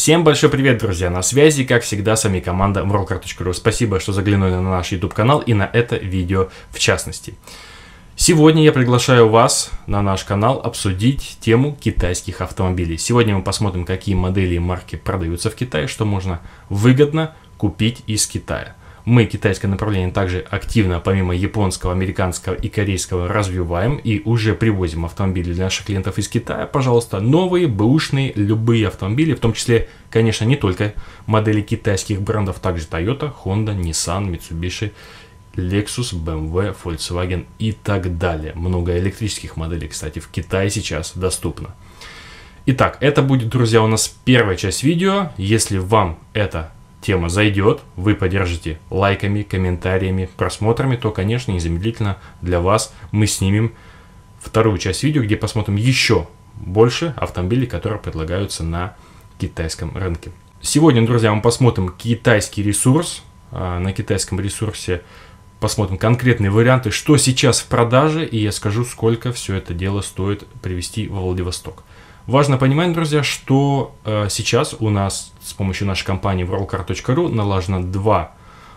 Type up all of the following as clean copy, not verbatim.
Всем большой привет, друзья! На связи, как всегда, с вами команда Worldcar.ru. Спасибо, что заглянули на наш YouTube канал и на это видео в частности. Сегодня я приглашаю вас на наш канал обсудить тему китайских автомобилей. Сегодня мы посмотрим, какие модели и марки продаются в Китае, что можно выгодно купить из Китая. Мы китайское направление также активно, помимо японского, американского и корейского, развиваем и уже привозим автомобили для наших клиентов из Китая. Пожалуйста, новые, бэушные, любые автомобили, в том числе, конечно, не только модели китайских брендов, также Toyota, Honda, Nissan, Mitsubishi, Lexus, BMW, Volkswagen и так далее. Много электрических моделей, кстати, в Китае сейчас доступно. Итак, это будет, друзья, у нас первая часть видео. Если вам эта тема зайдет, вы поддержите лайками, комментариями, просмотрами, то, конечно, незамедлительно для вас мы снимем вторую часть видео, где посмотрим еще больше автомобилей, которые предлагаются на китайском рынке. Сегодня, друзья, мы посмотрим китайский ресурс. На китайском ресурсе посмотрим конкретные варианты, что сейчас в продаже, и я скажу, сколько все это дело стоит привезти во Владивосток. Важно понимать, друзья, что сейчас у нас с помощью нашей компании Worldcar.ru налажено два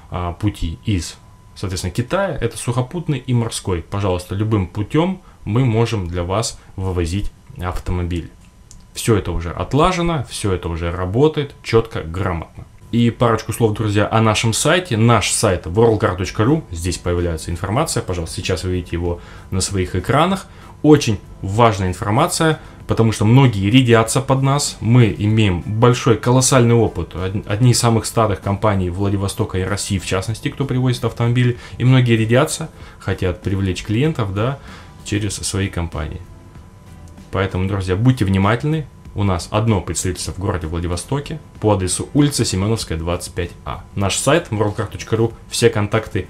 пути из, соответственно, Китая. Это сухопутный и морской. Пожалуйста, любым путем мы можем для вас вывозить автомобиль. Все это уже отлажено, все это уже работает четко, грамотно. И парочку слов, друзья, о нашем сайте. Наш сайт worldcar.ru. Здесь появляется информация. Пожалуйста, сейчас вы видите его на своих экранах. Очень важная информация, потому что многие рядятся под нас. Мы имеем большой, колоссальный опыт. Одни из самых старых компаний Владивостока и России, в частности, кто привозит автомобили. И многие рядятся, хотят привлечь клиентов, да, через свои компании. Поэтому, друзья, будьте внимательны. У нас одно представительство в городе Владивостоке по адресу улица Семеновская, 25А. Наш сайт worldcar.ru. Все контакты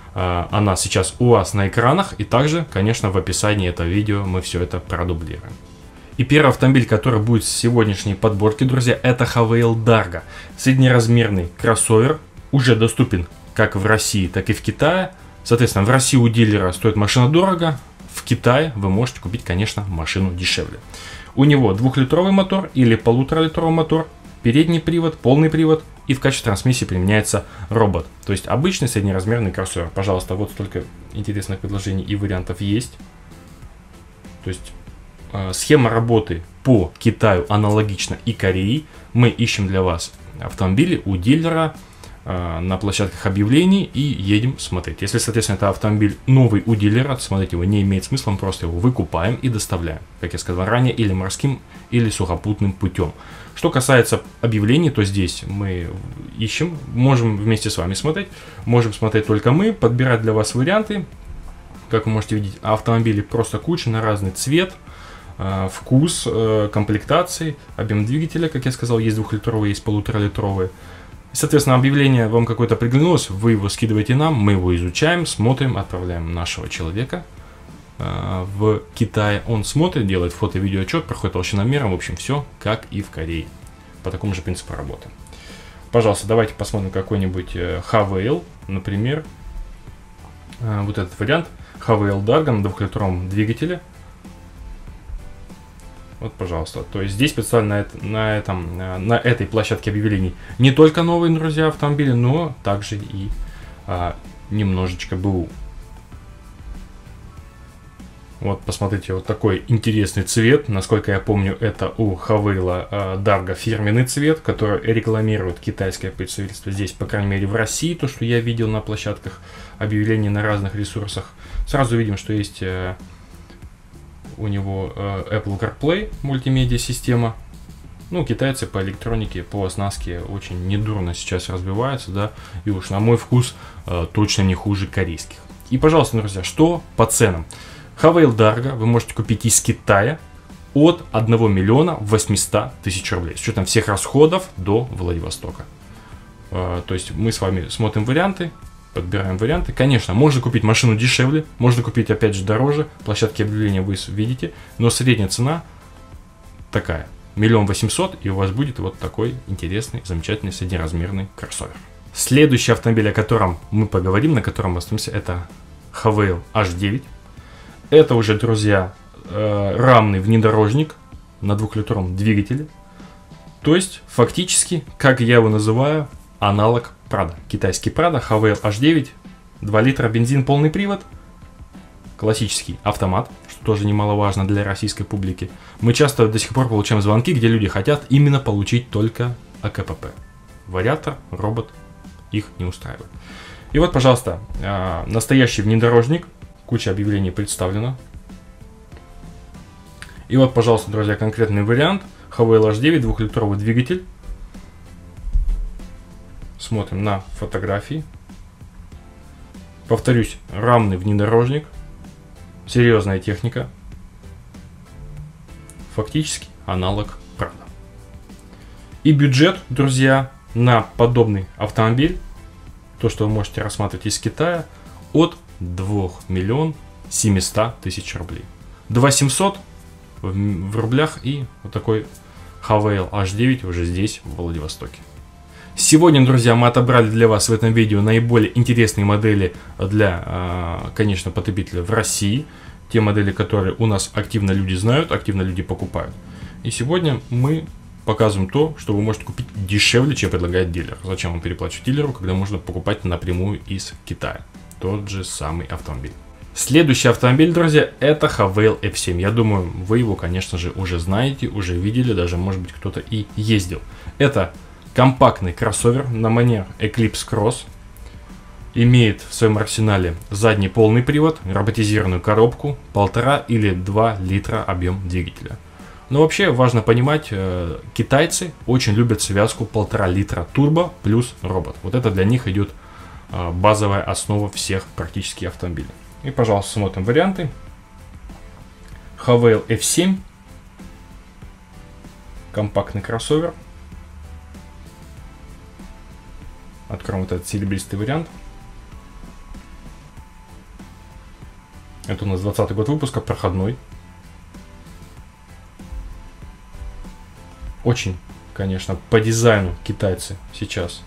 о нас сейчас у вас на экранах. И также, конечно, в описании этого видео мы все это продублируем. И первый автомобиль, который будет в сегодняшней подборке, друзья, это Havail Dargo. Среднеразмерный кроссовер, уже доступен как в России, так и в Китае. Соответственно, в России у дилера стоит машина дорого, в Китае вы можете купить, конечно, машину дешевле. У него 2-литровый мотор или 1,5-литровый мотор, передний привод, полный привод, и в качестве трансмиссии применяется робот. То есть обычный среднеразмерный кроссовер. Пожалуйста, вот столько интересных предложений и вариантов есть. То есть схема работы по Китаю аналогична и Корее. Мы ищем для вас автомобили у дилера на площадках объявлений и едем смотреть. Если, соответственно, это автомобиль новый у дилера, смотреть его не имеет смысла, мы просто его выкупаем и доставляем, как я сказал ранее, или морским, или сухопутным путем. Что касается объявлений, то здесь мы ищем, можем вместе с вами смотреть, можем смотреть только мы, подбирать для вас варианты. Как вы можете видеть, автомобили просто куча на разный цвет, вкус, комплектации, объем двигателя, как я сказал, есть 2-литровые, есть 1,5-литровые. Соответственно, объявление вам какое-то приглянулось, вы его скидываете нам, мы его изучаем, смотрим, отправляем нашего человека в Китае. Он смотрит, делает фото-видеоотчет, проходит толщиномером, в общем, все как и в Корее. По такому же принципу работаем. Пожалуйста, давайте посмотрим какой-нибудь Havail, например. Вот этот вариант. Havail Dargo на 2-литровом двигателе. Вот, пожалуйста. То есть здесь представлено на этой площадке объявлений не только новые, друзья, автомобили, но также и немножечко БУ. Вот, посмотрите, вот такой интересный цвет. Насколько я помню, это у Havail Dargo фирменный цвет, который рекламирует китайское представительство здесь, по крайней мере, в России. То, что я видел на площадках объявлений на разных ресурсах. Сразу видим, что есть у него Apple CarPlay, мультимедиа система. Ну, китайцы по электронике, по оснастке очень недурно сейчас развиваются, да, и уж на мой вкус точно не хуже корейских. И, пожалуйста, друзья, что по ценам? Havail Dargo вы можете купить из Китая от 1 миллиона 800 тысяч рублей, с учетом всех расходов до Владивостока. То есть мы с вами смотрим варианты, подбираем варианты. Конечно, можно купить машину дешевле, можно купить, опять же, дороже. Площадки объявления вы видите, но средняя цена такая. 1 800 000, и у вас будет вот такой интересный, замечательный среднеразмерный кроссовер. Следующий автомобиль, о котором мы поговорим, на котором мы остановимся, это Havail H9. Это уже, друзья, рамный внедорожник на 2-литровом двигателе. То есть, фактически, как я его называю, аналог Prado. Китайский Prado, Havail H9, 2 литра бензин, полный привод, классический автомат, что тоже немаловажно для российской публики. Мы часто до сих пор получаем звонки, где люди хотят именно получить только АКПП. Вариатор, робот их не устраивает. И вот, пожалуйста, настоящий внедорожник, куча объявлений представлена. И вот, пожалуйста, друзья, конкретный вариант. Havail H9, 2-литровый двигатель. Смотрим на фотографии. Повторюсь, рамный внедорожник. Серьезная техника. Фактически аналог Prado. И бюджет, друзья, на подобный автомобиль, то, что вы можете рассматривать из Китая, от 2 миллионов 700 тысяч рублей. 2700 в рублях, и вот такой Havail H9 уже здесь, в Владивостоке. Сегодня, друзья, мы отобрали для вас в этом видео наиболее интересные модели для, конечно, потребителя в России. Те модели, которые у нас активно люди знают, активно люди покупают. И сегодня мы показываем то, что вы можете купить дешевле, чем предлагает дилер. Зачем вам переплачивать дилеру, когда можно покупать напрямую из Китая тот же самый автомобиль. Следующий автомобиль, друзья, это Havail F7. Я думаю, вы его, конечно же, уже знаете, уже видели, даже, может быть, кто-то и ездил. Это компактный кроссовер на манер Eclipse Cross. Имеет в своем арсенале задний полный привод, роботизированную коробку, 1,5 или 2 литра объем двигателя. Но вообще важно понимать, китайцы очень любят связку 1,5 литра турбо плюс робот. Вот это для них идет базовая основа всех практически автомобилей. И, пожалуйста, смотрим варианты. Havail F7. Компактный кроссовер. Откроем вот этот серебристый вариант. Это у нас 20-й год выпуска, проходной. Очень, конечно, по дизайну китайцы сейчас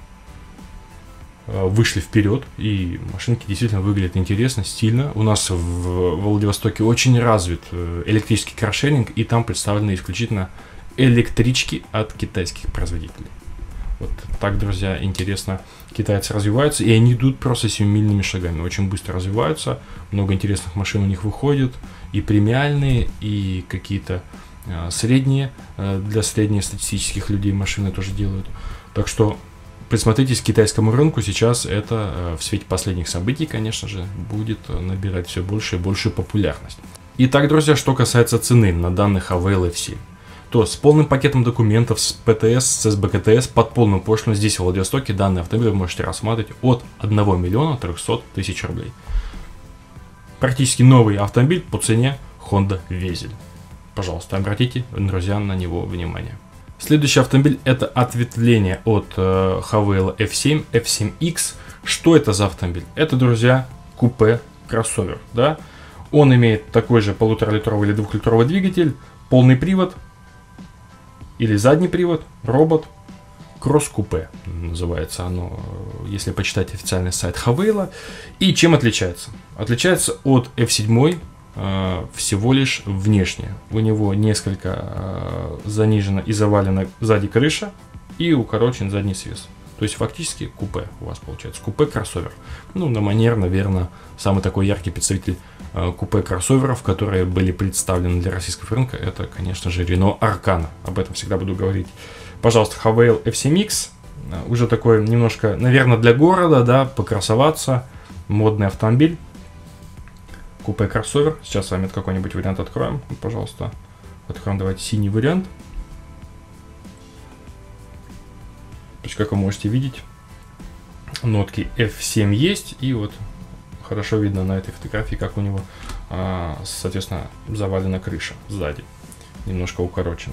вышли вперед, и машинки действительно выглядят интересно, стильно. У нас в Владивостоке очень развит электрический каршеринг, и там представлены исключительно электрички от китайских производителей. Вот так, друзья, интересно китайцы развиваются, и они идут просто семимильными шагами, очень быстро развиваются, много интересных машин у них выходит, и премиальные, и какие-то средние, для среднестатистических людей машины тоже делают. Так что присмотритесь к китайскому рынку, сейчас это в свете последних событий, конечно же, будет набирать все больше и большую популярность. Итак, друзья, что касается цены на данный Havail F7, то с полным пакетом документов, с ПТС, с СБКТС, под полную пошлину здесь, в Владивостоке, данный автомобиль вы можете рассматривать от 1 миллиона 300 тысяч рублей. Практически новый автомобиль по цене Honda Vezel. Пожалуйста, обратите, друзья, на него внимание. Следующий автомобиль — это ответвление от Havail F7, F7X. Что это за автомобиль? Это, друзья, купе-кроссовер. Да? Он имеет такой же 1,5-литровый или 2-литровый двигатель, полный привод или задний привод, робот, кросс-купе называется оно, если почитать официальный сайт Havail. И чем отличается? Отличается от F7 всего лишь внешне. У него несколько занижена и завалена сзади крыша и укорочен задний свес. То есть фактически купе у вас получается. Купе-кроссовер. Ну, на манер, наверное, самый такой яркий представитель купе-кроссоверов, которые были представлены для российского рынка, это, конечно же, Renault Arcana. Об этом всегда буду говорить. Пожалуйста, Havail F7X. Уже такой немножко, наверное, для города, да, покрасоваться. Модный автомобиль. Купе-кроссовер. Сейчас с вами какой-нибудь вариант откроем. Пожалуйста, откроем, давайте, синий вариант. То есть, как вы можете видеть, нотки F7 есть. И вот хорошо видно на этой фотографии, как у него, соответственно, завалена крыша сзади. Немножко укорочена.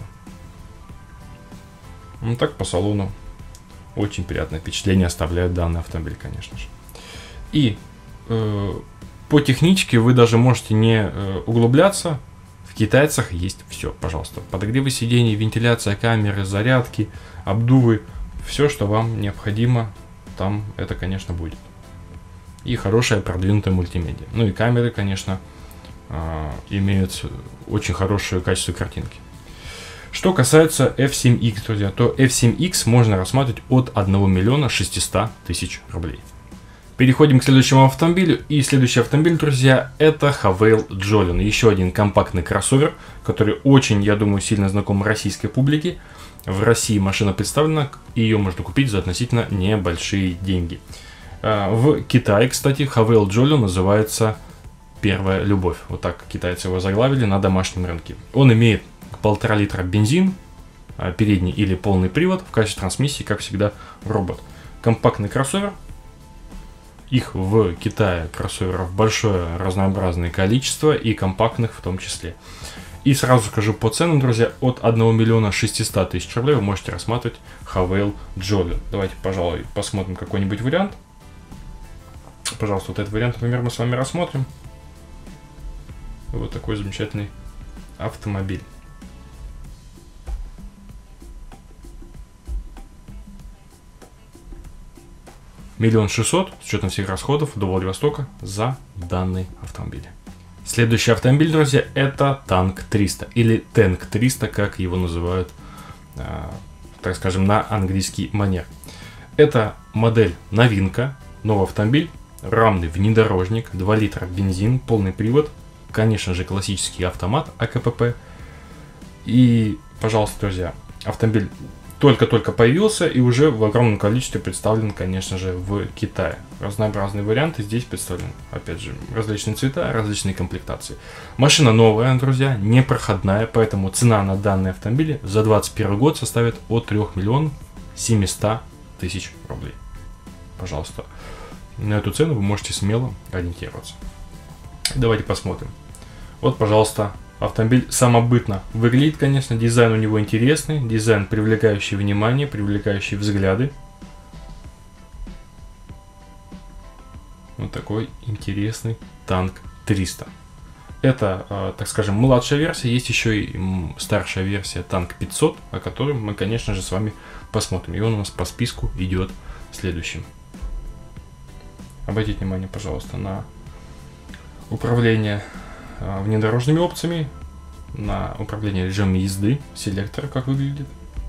Ну так, по салону очень приятное впечатление оставляет данный автомобиль, конечно же. И по техничке вы даже можете не углубляться. В китайцах есть все, пожалуйста. Подогревы сидений, вентиляция камеры, зарядки, обдувы. Все, что вам необходимо, там это, конечно, будет. И хорошая продвинутая мультимедиа. Ну и камеры, конечно, имеют очень хорошее качество картинки. Что касается F7X, друзья, то F7X можно рассматривать от 1 миллиона 600 тысяч рублей. Переходим к следующему автомобилю. И следующий автомобиль, друзья, это Havail Jolyon. Еще один компактный кроссовер, который очень, я думаю, сильно знаком российской публике. В России машина представлена, и ее можно купить за относительно небольшие деньги. В Китае, кстати, Havail Jolyon называется «Первая любовь». Вот так китайцы его заглавили на домашнем рынке. Он имеет 1,5 литра бензин, передний или полный привод, в качестве трансмиссии, как всегда, робот. Компактный кроссовер. Их в Китае кроссоверов большое разнообразное количество, и компактных в том числе. И сразу скажу по ценам, друзья, от 1 миллиона 600 тысяч рублей вы можете рассматривать Havail Jolyon. Давайте, пожалуй, посмотрим какой-нибудь вариант. Пожалуйста, вот этот вариант, например, мы с вами рассмотрим. Вот такой замечательный автомобиль. 1 600 000 с учетом всех расходов до Владивостока за данный автомобиль. Следующий автомобиль, друзья, это Танк 300 или Tank 300, как его называют, так скажем, на английский манер. Это модель новинка, новый автомобиль, рамный внедорожник, 2 литра бензин, полный привод, конечно же классический автомат АКПП. И, пожалуйста, друзья, автомобиль только-только появился и уже в огромном количестве представлен, конечно же, в Китае. Разнообразные варианты здесь представлены. Опять же, различные цвета, различные комплектации. Машина новая, друзья, непроходная, поэтому цена на данный автомобиль за 2021 год составит от 3 миллионов 700 тысяч рублей. Пожалуйста, на эту цену вы можете смело ориентироваться. Давайте посмотрим. Вот, пожалуйста, автомобиль самобытно выглядит, конечно, дизайн у него интересный, дизайн привлекающий внимание, привлекающий взгляды. Вот такой интересный Танк 300. Это, так скажем, младшая версия, есть еще и старшая версия Танк 500, о которой мы, конечно же, с вами посмотрим. И он у нас по списку идет следующим. Обратите внимание, пожалуйста, на управление внедорожными опциями, на управление режимом езды, селектор как выглядит.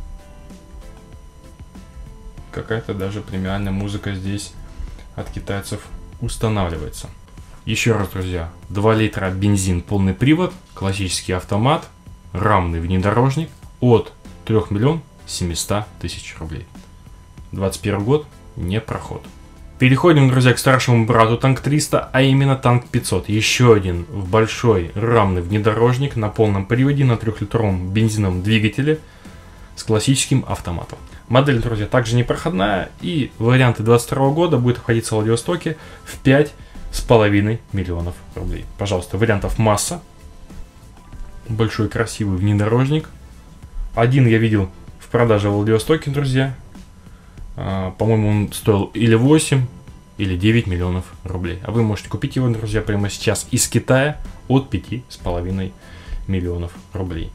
Какая-то даже премиальная музыка здесь от китайцев устанавливается. Еще раз, друзья, 2 литра бензин, полный привод, классический автомат, рамный внедорожник от 3 миллионов 700 тысяч рублей. 21 год, не проход. Переходим, друзья, к старшему брату Танк 300, а именно Танк 500. Еще один большой рамный внедорожник на полном приводе на 3-литровом бензиновом двигателе с классическим автоматом. Модель, друзья, также непроходная, и варианты 2022 года будет обходиться в Владивостоке в 5,5 миллионов рублей. Пожалуйста, вариантов масса. Большой красивый внедорожник. Один я видел в продаже в Владивостоке, друзья. По-моему, он стоил или 8, или 9 миллионов рублей. А вы можете купить его, друзья, прямо сейчас из Китая от 5,5 миллионов рублей.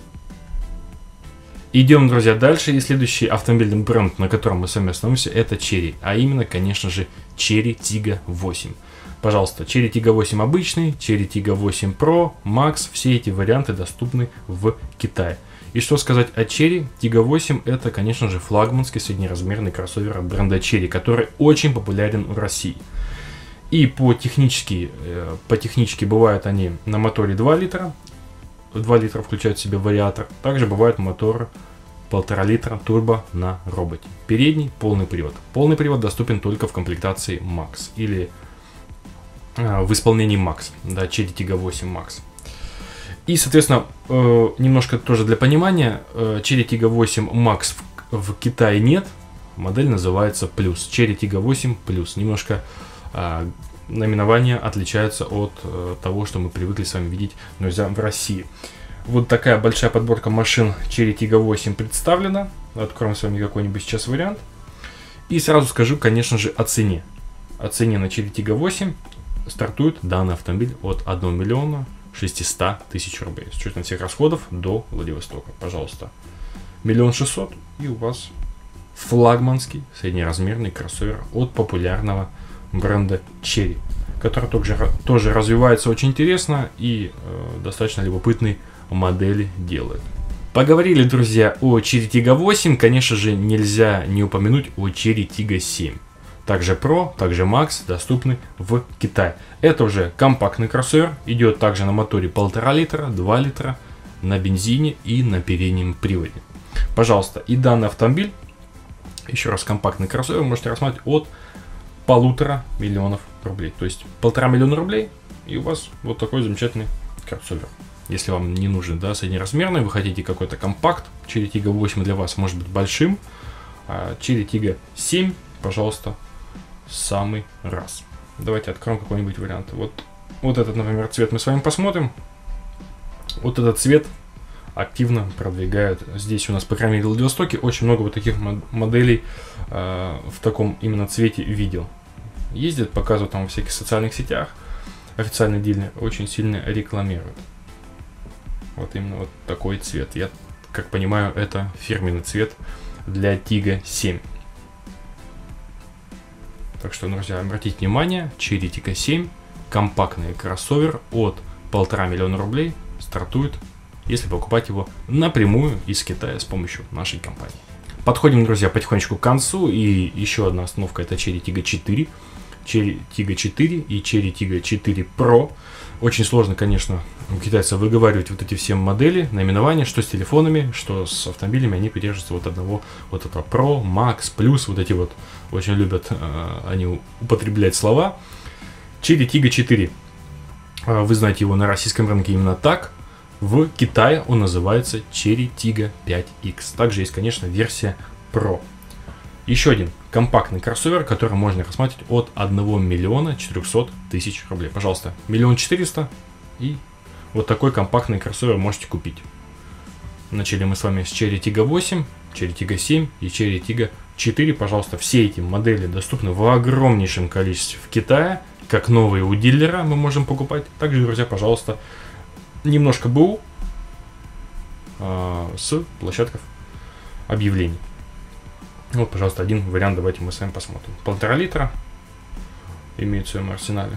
Идем, друзья, дальше. И следующий автомобильный бренд, на котором мы с вами остановимся, это Chery. А именно, конечно же, Chery Tiggo 8. Пожалуйста, Chery Tiggo 8 обычный, Chery Tiggo 8 Pro, Max. Все эти варианты доступны в Китае. И что сказать о Chery Tiggo 8, это, конечно же, флагманский среднеразмерный кроссовер бренда Chery, который очень популярен в России. И по технически бывают они на моторе 2 литра. 2 литра включают в себя вариатор. Также бывают моторы 1,5 литра турбо на роботе. Передний полный привод. Полный привод доступен только в комплектации Max или в исполнении Max. Да, Chery Tiggo 8 Max. И, соответственно, немножко тоже для понимания, Chery Tiggo 8 Max в Китае нет, модель называется Plus, Chery Tiggo 8 Plus. Немножко наименования отличаются от того, что мы привыкли с вами видеть, друзья, в России. Вот такая большая подборка машин Chery Tiggo 8 представлена. Откроем с вами какой-нибудь сейчас вариант. И сразу скажу, конечно же, о цене. О цене на Chery Tiggo 8 стартует данный автомобиль от 1 миллиона 600 тысяч рублей. С учетом всех расходов до Владивостока. Пожалуйста. 1 600 000 и у вас флагманский среднеразмерный кроссовер от популярного бренда Chery, который тоже развивается очень интересно и достаточно любопытные модели делает. Поговорили, друзья, о Cherry Tiggo 8, конечно же, нельзя не упомянуть о Cherry Tiggo 7. Также Pro, также Max доступны в Китае. Это уже компактный кроссовер, идет также на моторе 1,5 литра, 2 литра, на бензине и на переднем приводе. Пожалуйста, и данный автомобиль, еще раз компактный кроссовер, можете рассматривать от 1,5 миллиона рублей. То есть 1,5 миллиона рублей, и у вас вот такой замечательный кроссовер. Если вам не нужен, да, среднеразмерный, вы хотите какой-то компакт, Cherry Tiggo 8 для вас может быть большим, а Cherry Tiggo 7, пожалуйста, самый раз. Давайте откроем какой-нибудь вариант. Вот этот, например, цвет мы с вами посмотрим. Вот этот цвет активно продвигают. Здесь у нас, по крайней мере, в Владивостоке очень много вот таких моделей в таком именно цвете видел. Ездят, показывают там во всяких социальных сетях. Официальные дилеры очень сильно рекламируют. Вот именно вот такой цвет. Я, как понимаю, это фирменный цвет для Tiggo 7. Так что, друзья, обратите внимание, Cherry Tiggo 7, компактный кроссовер от 1,5 миллиона рублей, стартует, если покупать его напрямую из Китая с помощью нашей компании. Подходим, друзья, потихонечку к концу, и еще одна остановка — это Cherry Tiggo 4. Cherry Tiggo 4 и Cherry Tiggo 4 Pro. Очень сложно, конечно, у китайцев выговаривать вот эти все модели, наименования, что с телефонами, что с автомобилями. Они придерживаются вот одного, вот этого Pro, Max, Plus, вот эти вот. Очень любят они употреблять слова. Cherry Tiggo 4. Вы знаете его на российском рынке именно так. В Китае он называется Cherry Tiggo 5X. Также есть, конечно, версия Pro. Еще один компактный кроссовер, который можно рассматривать от 1 миллиона 400 тысяч рублей. Пожалуйста, 1 400 000, и вот такой компактный кроссовер можете купить. Начали мы с вами с Cherry Tiggo 8, Cherry Tiggo 7 и Cherry Tiggo 4. Пожалуйста, все эти модели доступны в огромнейшем количестве в Китае. Как новые у дилера мы можем покупать. Также, друзья, пожалуйста, немножко БУ с площадков объявлений. Вот, пожалуйста, один вариант давайте мы с вами посмотрим. 1,5 литра имеет в своем арсенале.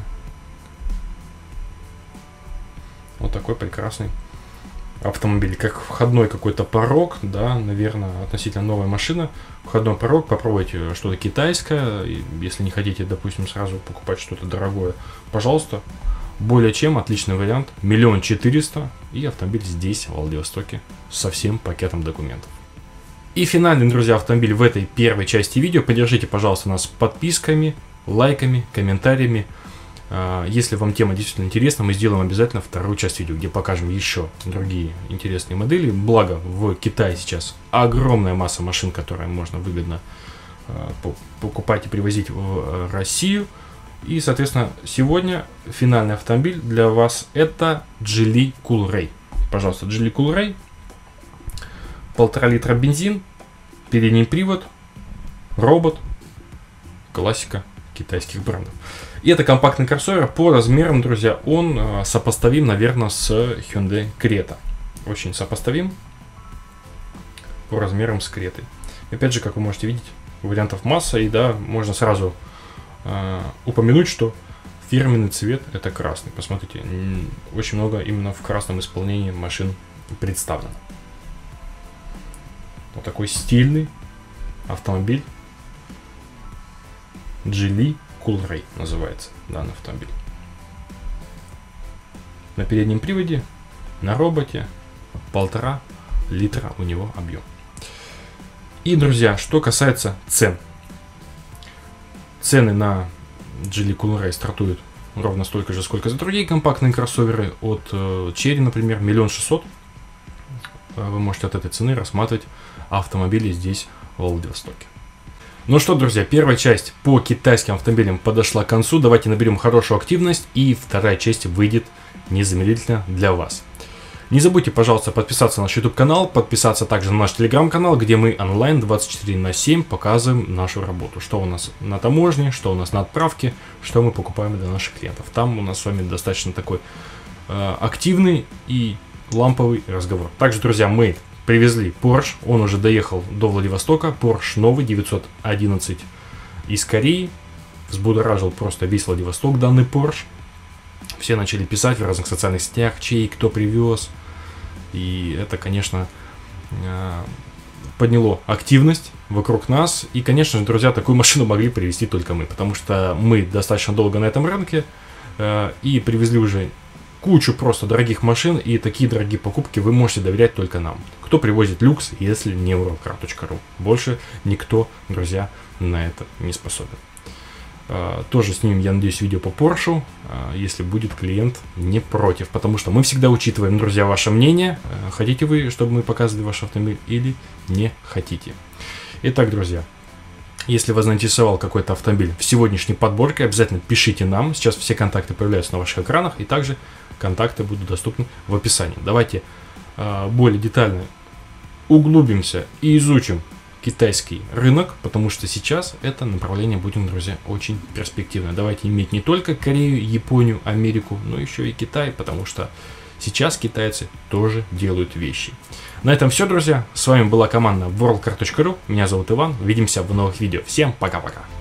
Вот такой прекрасный автомобиль. Как входной какой-то порог, да, наверное, относительно новая машина. Входной порог, попробуйте что-то китайское. Если не хотите, допустим, сразу покупать что-то дорогое, пожалуйста. Более чем отличный вариант. 1 400 000, и автомобиль здесь, в Владивостоке, со всем пакетом документов. И финальный, друзья, автомобиль в этой первой части видео. Поддержите, пожалуйста, нас подписками, лайками, комментариями. Если вам тема действительно интересна, мы сделаем обязательно вторую часть видео, где покажем еще другие интересные модели. Благо, в Китае сейчас огромная масса машин, которые можно выгодно покупать и привозить в Россию. И, соответственно, сегодня финальный автомобиль для вас — это Geely Coolray. Пожалуйста, Geely Coolray. 1,5 литра бензин, передний привод, робот, классика китайских брендов. И это компактный кроссовер. По размерам, друзья, он сопоставим, наверное, с Hyundai Creta. Очень сопоставим по размерам с Кретой. Опять же, как вы можете видеть, вариантов масса, и да, можно сразу упомянуть, что фирменный цвет — это красный. Посмотрите, очень много именно в красном исполнении машин представлено. Вот такой стильный автомобиль. Geely Coolray называется данный автомобиль. На переднем приводе, на роботе, 1,5 литра у него объем. И, друзья, что касается цен. Цены на Geely Coolray стартуют ровно столько же, сколько за другие компактные кроссоверы. От Cherry, например, 1 600 000. Вы можете от этой цены рассматривать автомобили здесь, в Владивостоке. Ну что, друзья, первая часть по китайским автомобилям подошла к концу. Давайте наберем хорошую активность, и вторая часть выйдет незамедлительно для вас. Не забудьте, пожалуйста, подписаться на наш YouTube-канал, подписаться также на наш Telegram-канал, где мы онлайн 24/7 показываем нашу работу. Что у нас на таможне, что у нас на отправке, что мы покупаем для наших клиентов. Там у нас с вами достаточно такой активный и ламповый разговор. Также, друзья, мы привезли Porsche, он уже доехал до Владивостока. Porsche новый 911 из Кореи. Взбудоражил просто весь Владивосток данный Porsche. Все начали писать в разных социальных сетях, чей, кто привез. И это, конечно, подняло активность вокруг нас. И, конечно же, друзья, такую машину могли привезти только мы, потому что мы достаточно долго на этом рынке и привезли уже кучу просто дорогих машин, и такие дорогие покупки вы можете доверять только нам. Кто привозит люкс, если не Uralcar.ru? Больше никто, друзья, на это не способен. Тоже снимем, я надеюсь, видео по Porsche, если будет клиент не против, потому что мы всегда учитываем, друзья, ваше мнение. Хотите вы, чтобы мы показывали ваш автомобиль, или не хотите? Итак, друзья, если вас заинтересовал какой-то автомобиль в сегодняшней подборке, обязательно пишите нам. Сейчас все контакты появляются на ваших экранах, и также контакты будут доступны в описании. Давайте более детально углубимся и изучим китайский рынок, потому что сейчас это направление, будем, друзья, очень перспективно. Давайте иметь не только Корею, Японию, Америку, но еще и Китай, потому что сейчас китайцы тоже делают вещи. На этом все, друзья. С вами была команда Uralcar.ru. Меня зовут Иван. Увидимся в новых видео. Всем пока-пока.